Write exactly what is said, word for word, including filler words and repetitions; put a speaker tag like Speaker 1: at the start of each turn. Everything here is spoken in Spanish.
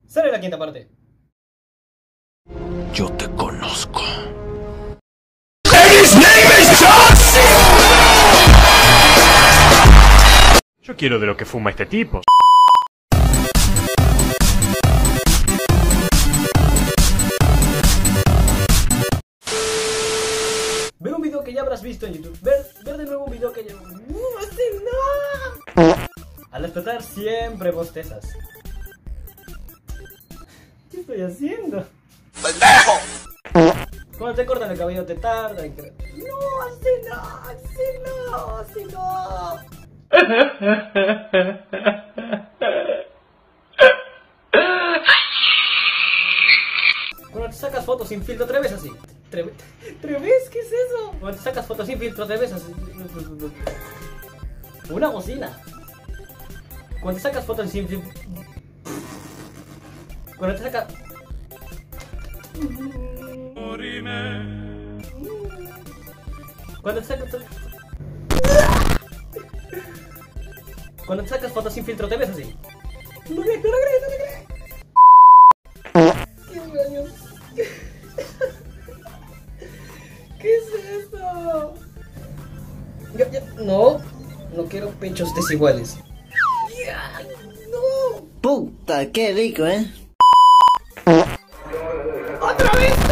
Speaker 1: Sale la quinta parte.
Speaker 2: Yo te conozco.
Speaker 3: Yo quiero de lo que fuma este tipo.
Speaker 1: Ver un video que ya habrás visto en YouTube. Ver, ver de nuevo un video que ya... ¡Uh, así no! Al despertar siempre bostezas. ¿Qué estoy haciendo?
Speaker 2: ¡Pendejo!
Speaker 1: Cuando te cortan el cabello te tarda en creer. No, así no, así no, así no. Cuando te sacas fotos sin filtro, ¿te ves así? ¿Te ves? ¿Qué es eso? Cuando te sacas fotos sin filtro, ¿te ves así? Una bocina. Cuando te sacas fotos sin filtro... Cuando te sacas... Cuando te sacas... Cuando te sacas fotos sin filtro, ¿te ves así? ¡No le creo, no le creo! ¡Qué años! ¿Qué es esto? Ya, ya, no, no quiero pechos desiguales. Ya, no.
Speaker 4: Puta, qué rico, ¿eh?
Speaker 1: ¡Otra vez!